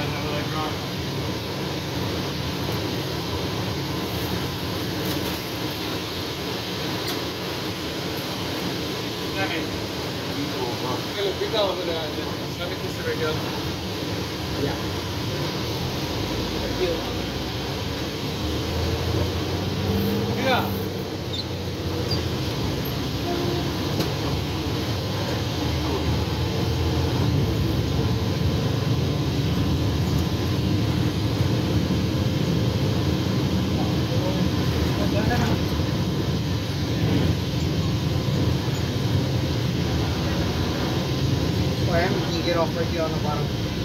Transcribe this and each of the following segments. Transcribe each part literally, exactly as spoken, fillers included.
Yeah. Thank you. Yeah. You can get off right here on the bottom.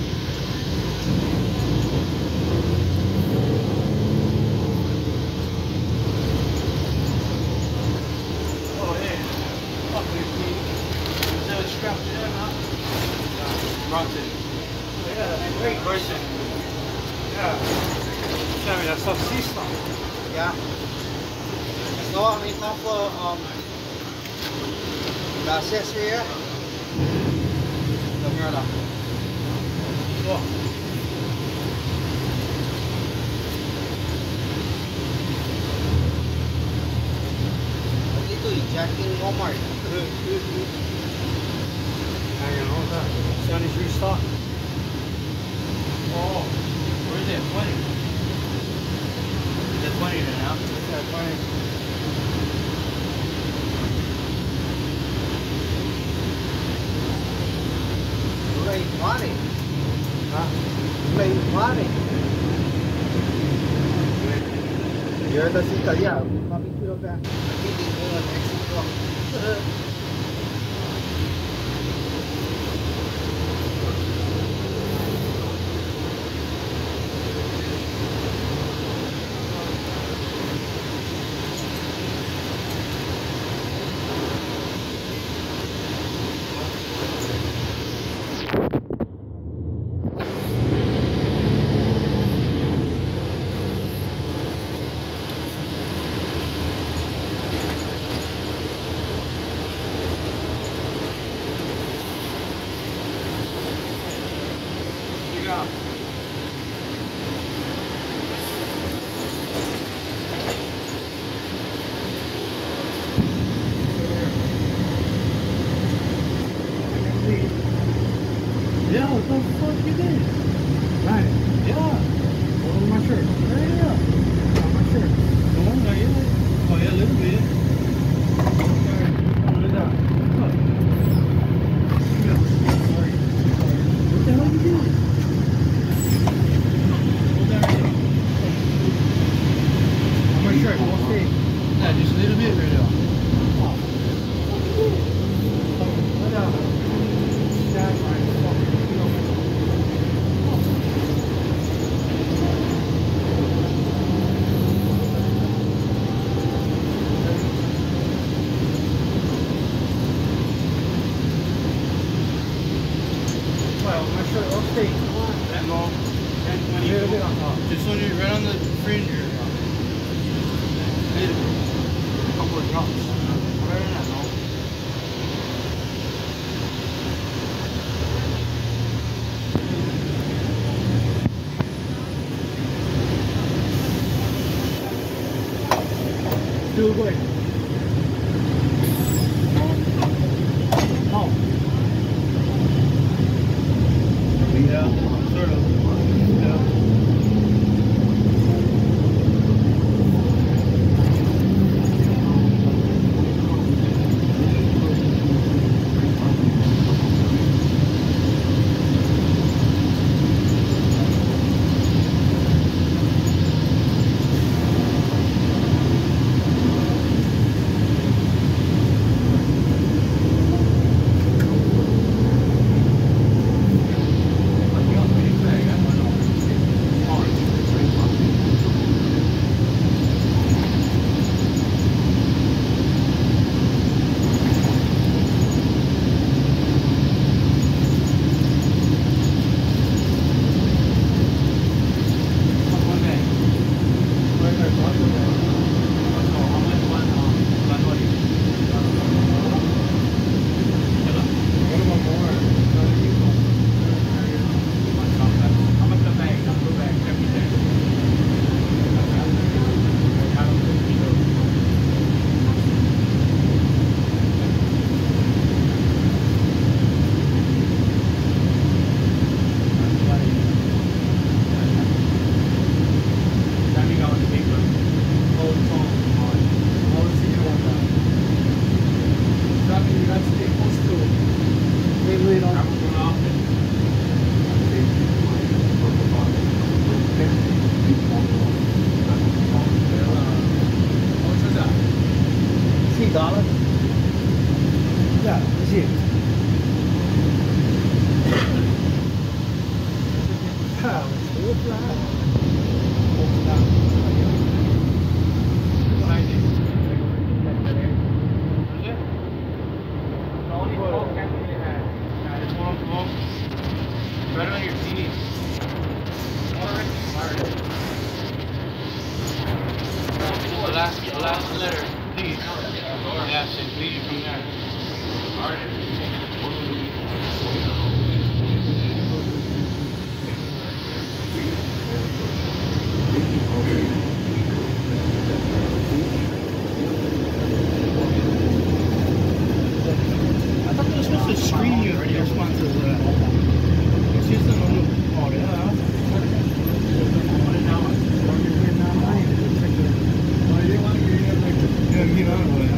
Oh yeah. Fuck with me. Is that strapped to there now? Yeah. Rotten. Yeah, that's great. Person. Yeah. Tell me, that's saucisse. Yeah. So I mean, not for um the accessory here. Come here, now. Oh. Ito, jacking Walmart. Hang on, hold that. Sonny's restock. Oh, where is it? twenty. Is it twenty there now? Is that twenty? Play money. Huh? Play money. You're the sister, yeah. Papi kilo ka. Hindi mo ang exit ko. Yeah, what the fuck you did? Right. Yeah. Hold on my shirt. Right here. On my shirt. No, not yet. Oh yeah, a little bit. Alright. Hold it down. Look. Yeah. Sorry. Sorry. What the hell you doing? Hold that right there. On my shirt. Don't stay. Yeah, just a little bit right there. Oh. Hold down. That's right. That long, ten, twenty, little bit on top. Just on your, right on the fringe here. A little bit. A couple of drops. Right on that, no? Still good. Oh. Yeah, sort of. Yeah. Right on your teeth. The last, the last letter, please. Yes, and please from there. I thought they were supposed to screen you your responses to that. It's just a normal. Oh, yeah. Yeah, you know what?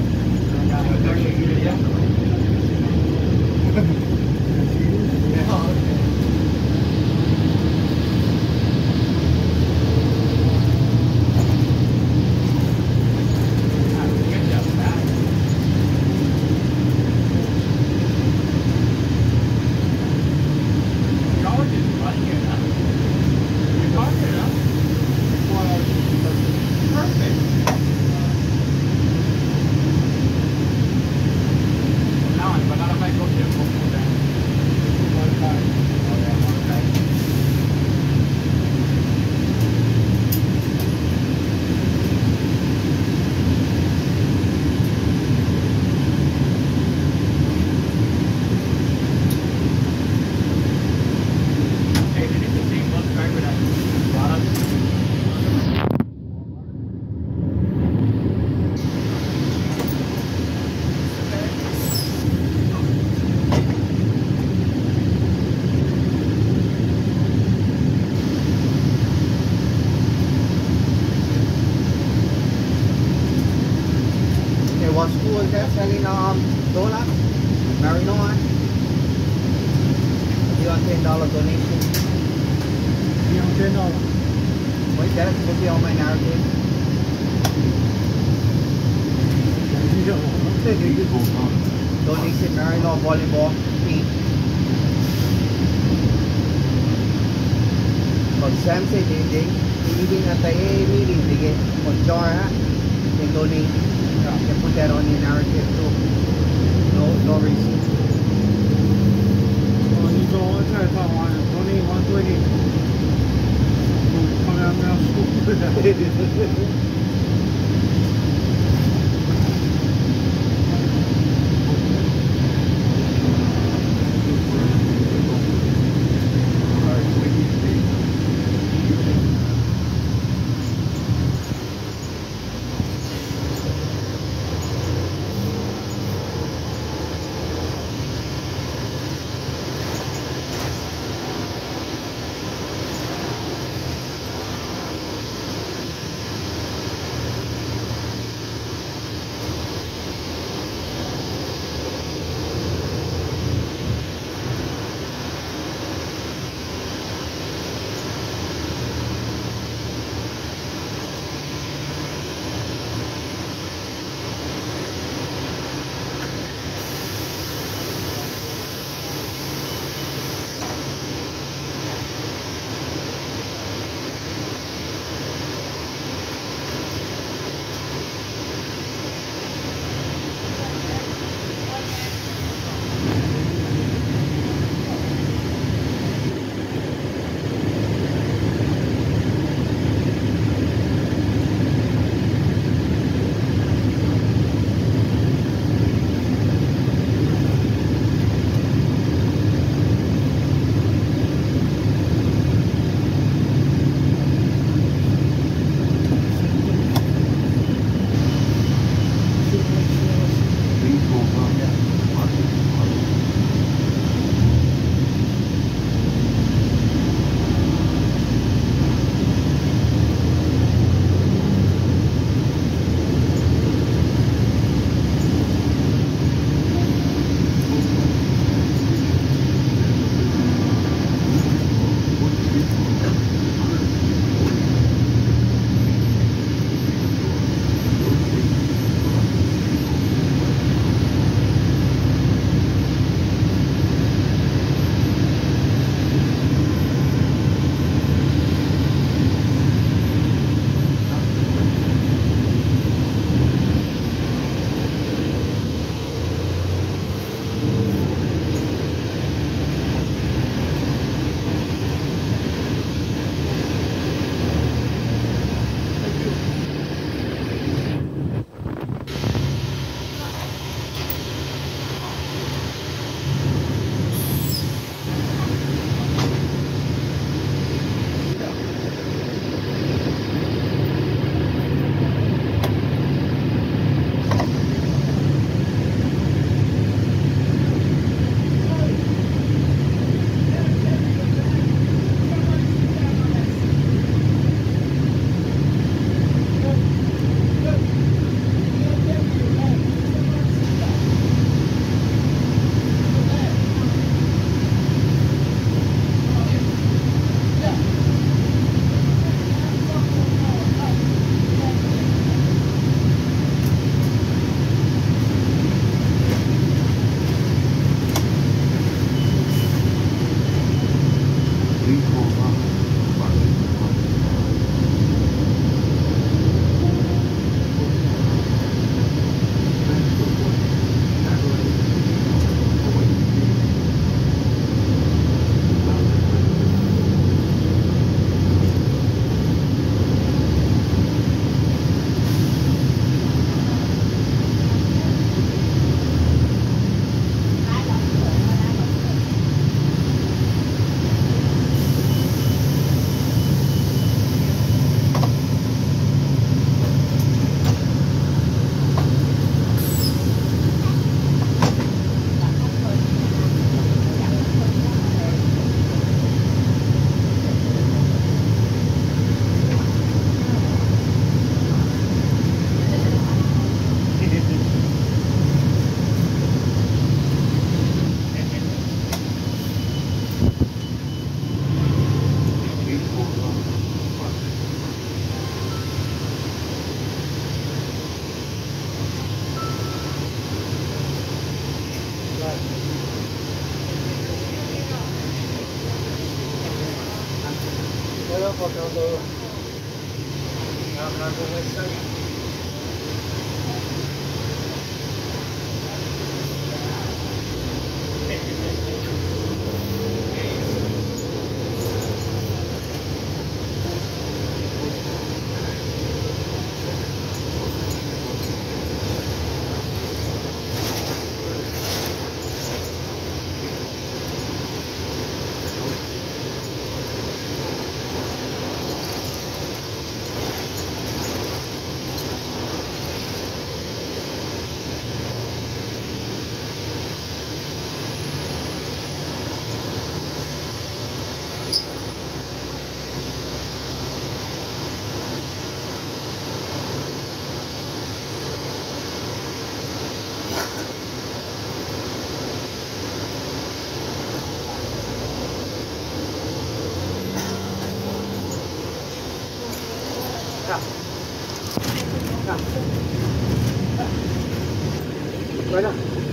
Was school there selling um donuts? Marino? You want ten dollar donation? You want ten dollars? Wait, that would be on my narrative. Donation Marino volleyball team. Còn Sam said they they meeting at the A A meeting they get on jar they donate. You can put that on your narrative too. No, no receipt. Oh, you go on to Taiwan and donate one twenty. Come out now, school. Iya, pakai untuk nggak menanggung listrik. Mana?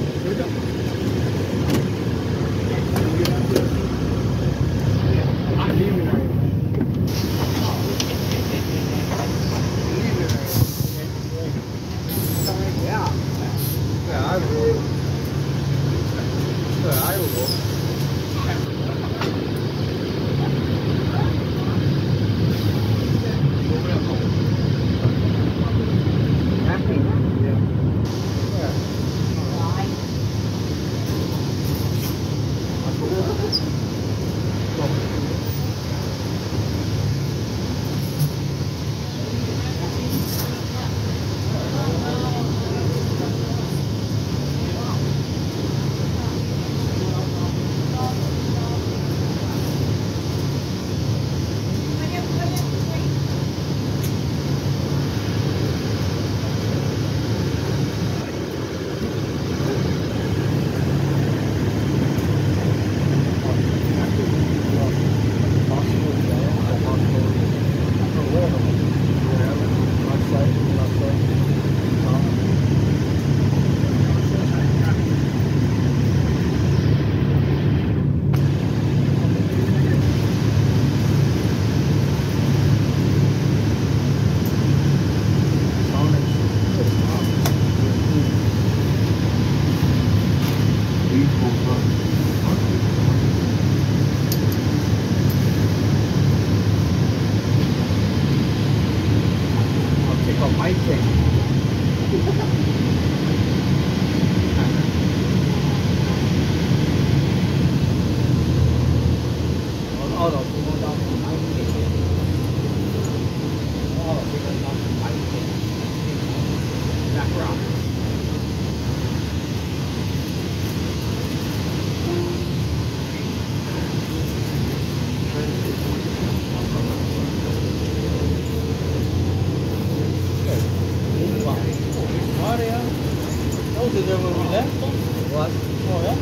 What? Oh, yeah?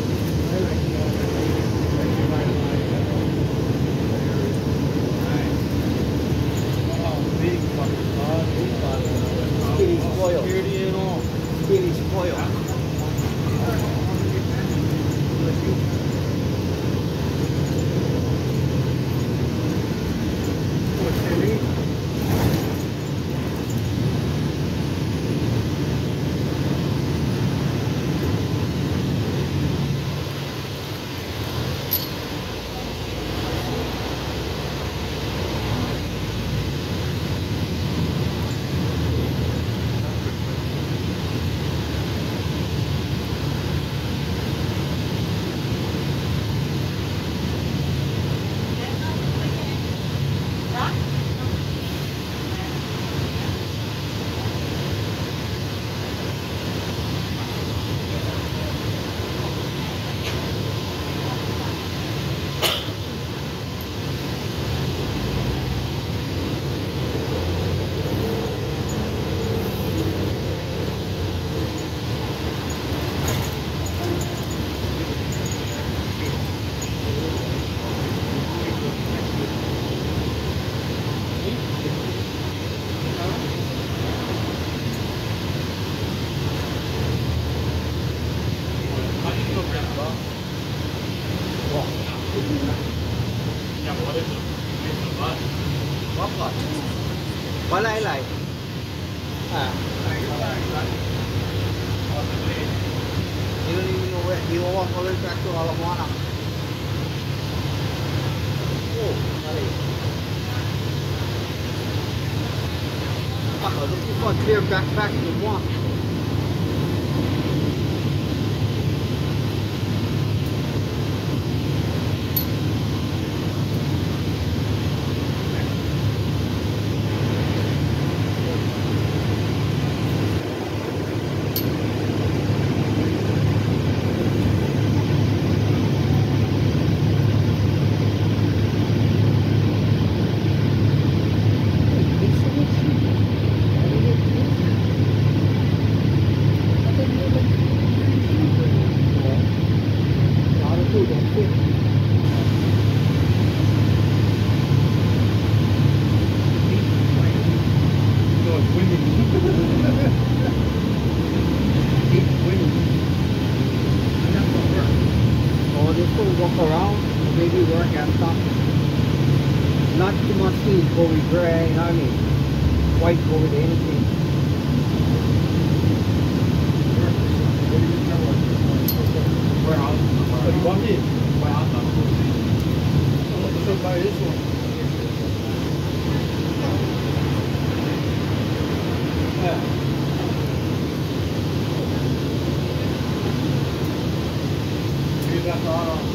Oh, big fucking car, big car. Kitty spoil. Security and all. Kitty spoil. Popcorn. Balay lai. Ah. You don't even know where you walk all the way back to Kalakaua. Oh, sorry. Ah, looking for a clear backpack to walk. Walk around, maybe work and stuff. Not too much heat, go with gray, you know what I mean? White go with anything. Where out? But you want it? Why out? So buy this one. Yeah. You got the auto.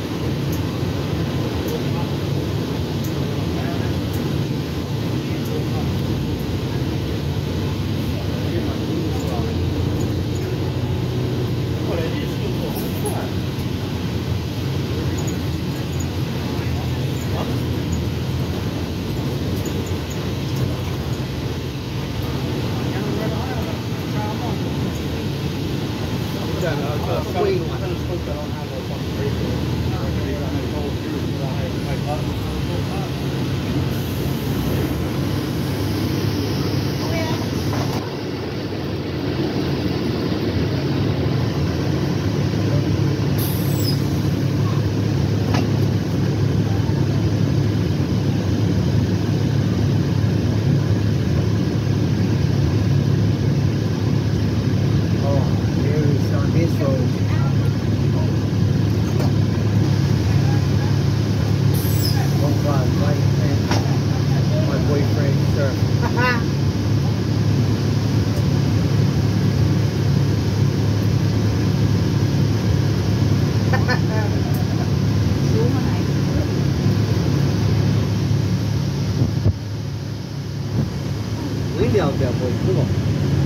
Windy out there, boy. Come on.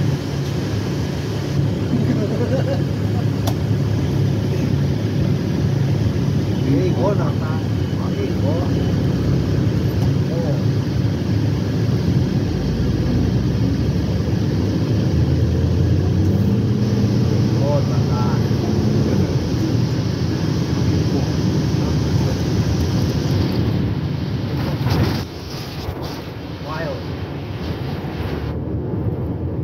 Here you go now, man. Here you go. Oh. God, man. Wild.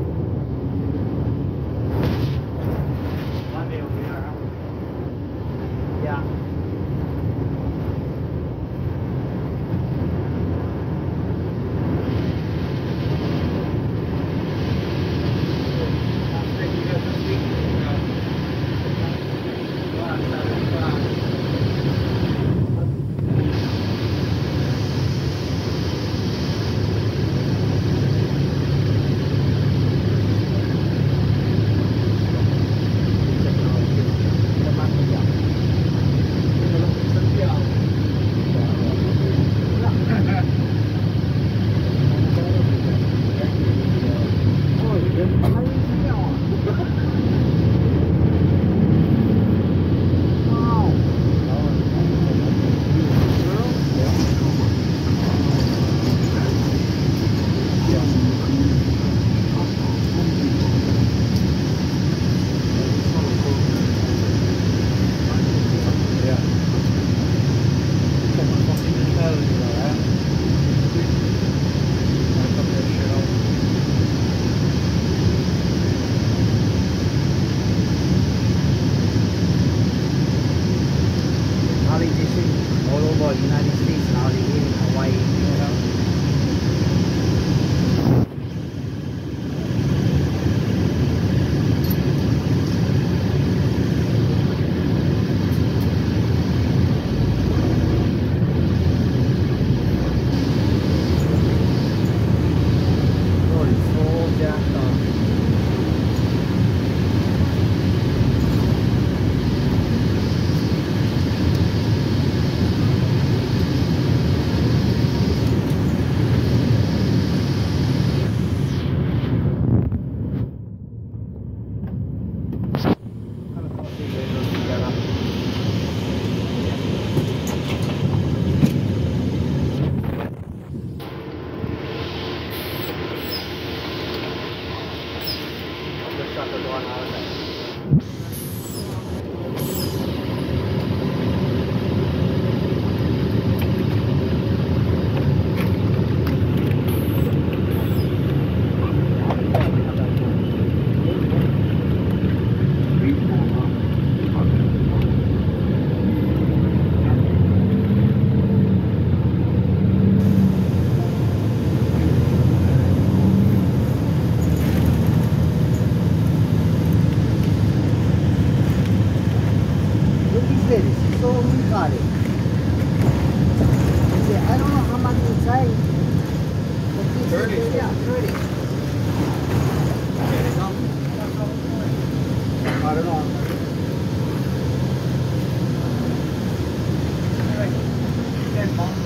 thirty. Yeah, thirty. Okay, no. I don't know. Ten bucks.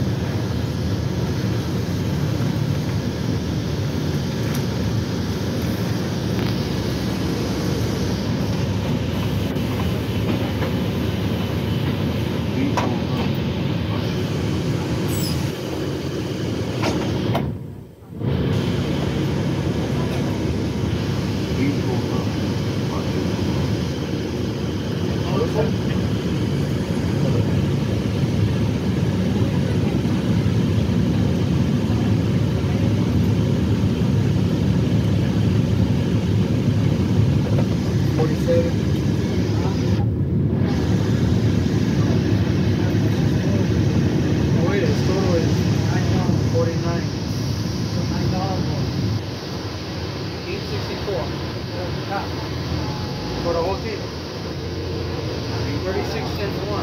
For the whole thing. thirty-six cents one.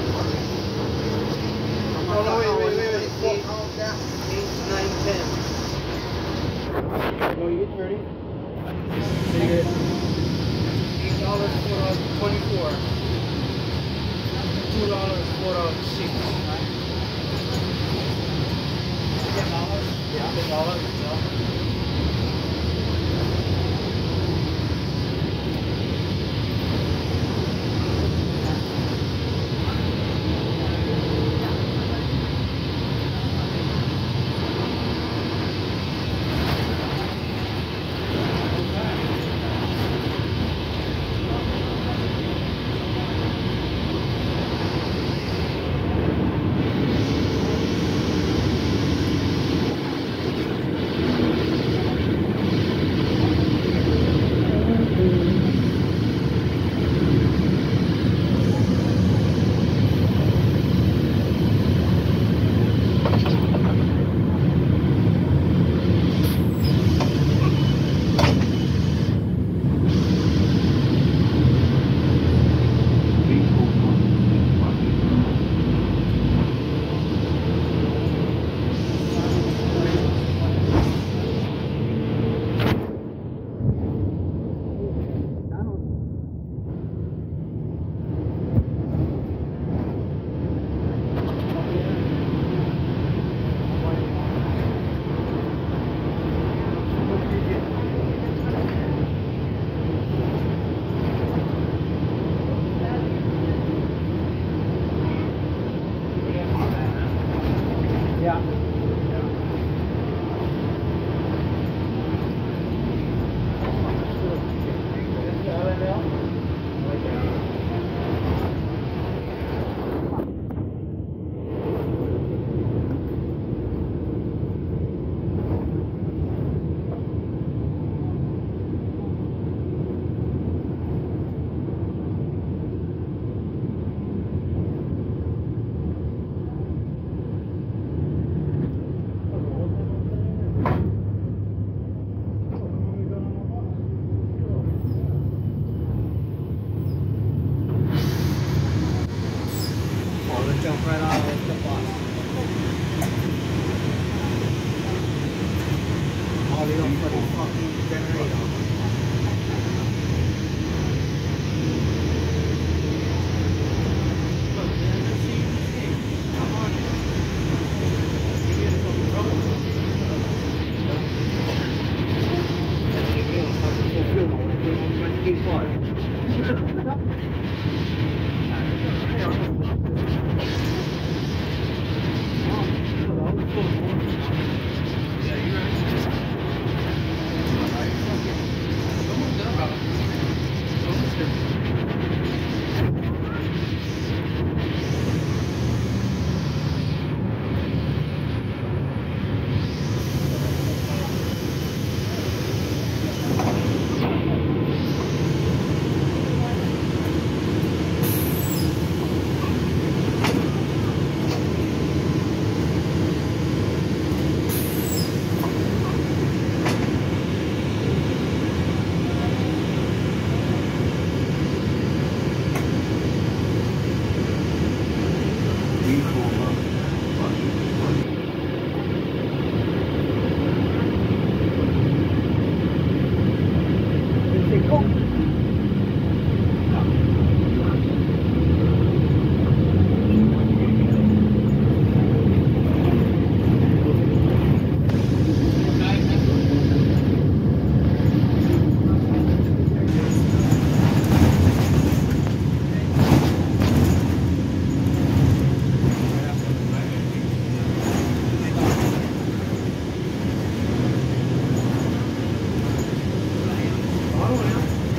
Oh no, wait, wait, wait, wait. Eight, eight, nine, ten. No, you get thirty. So you get eight dollars for twenty-four. Two dollars for six. Ten dollars? Yeah, ten dollars. Yeah. Jump right out of the bus. All the way up for the fucking generator.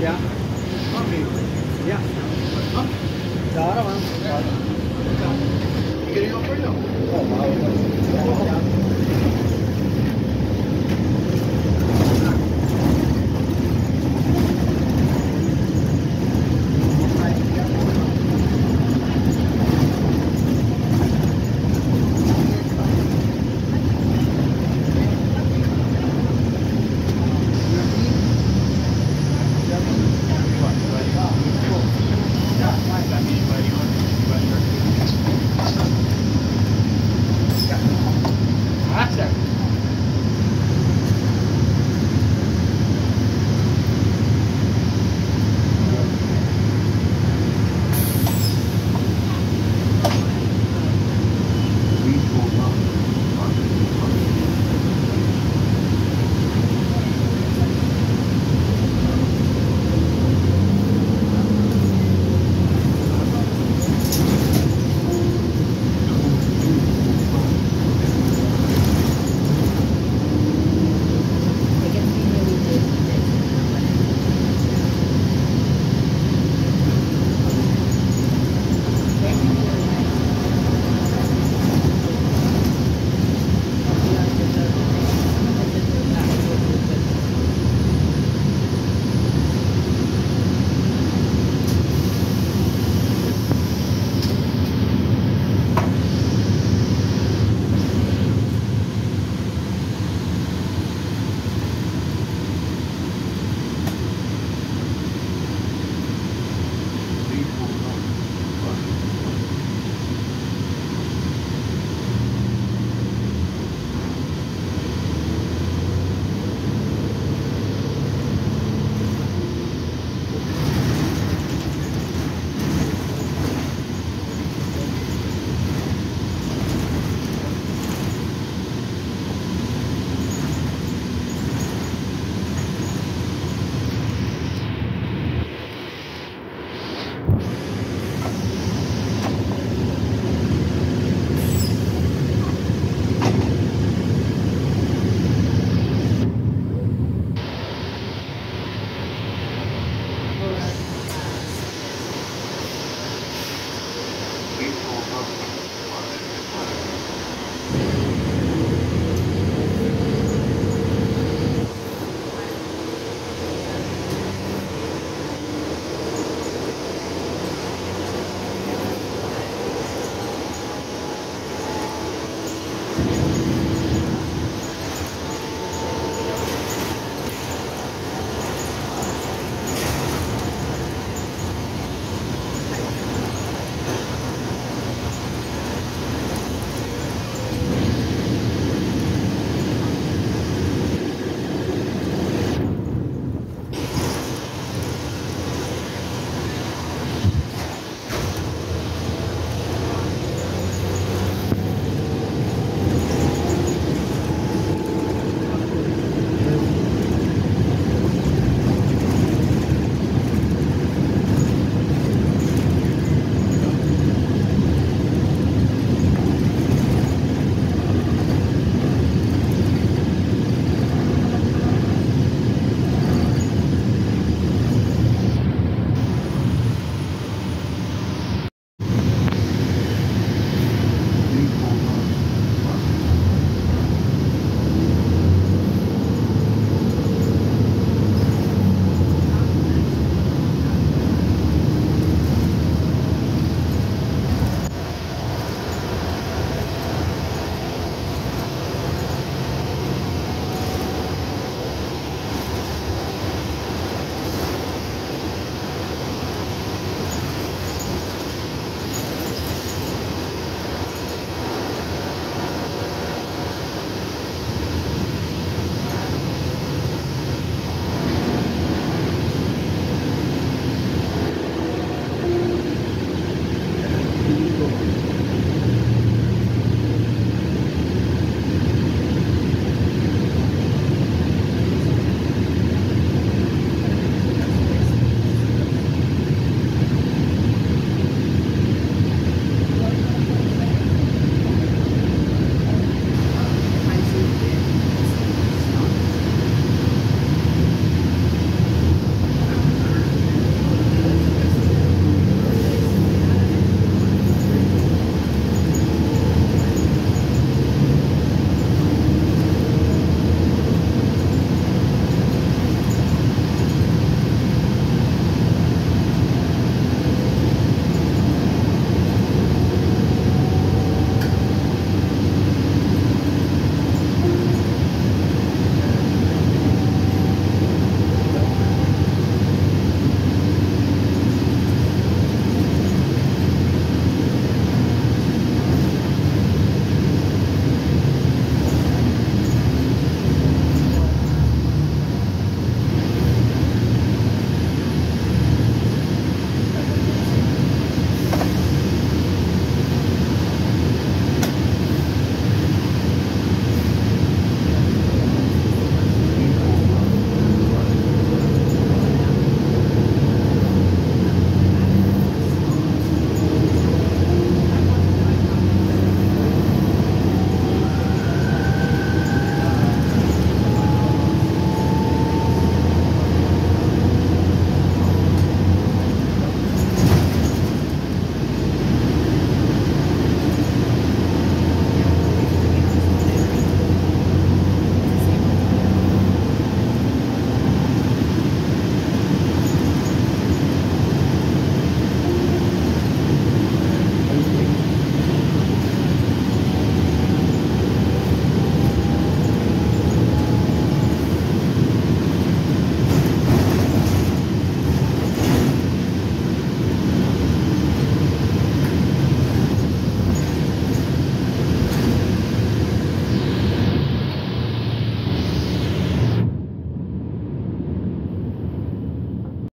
Yeah.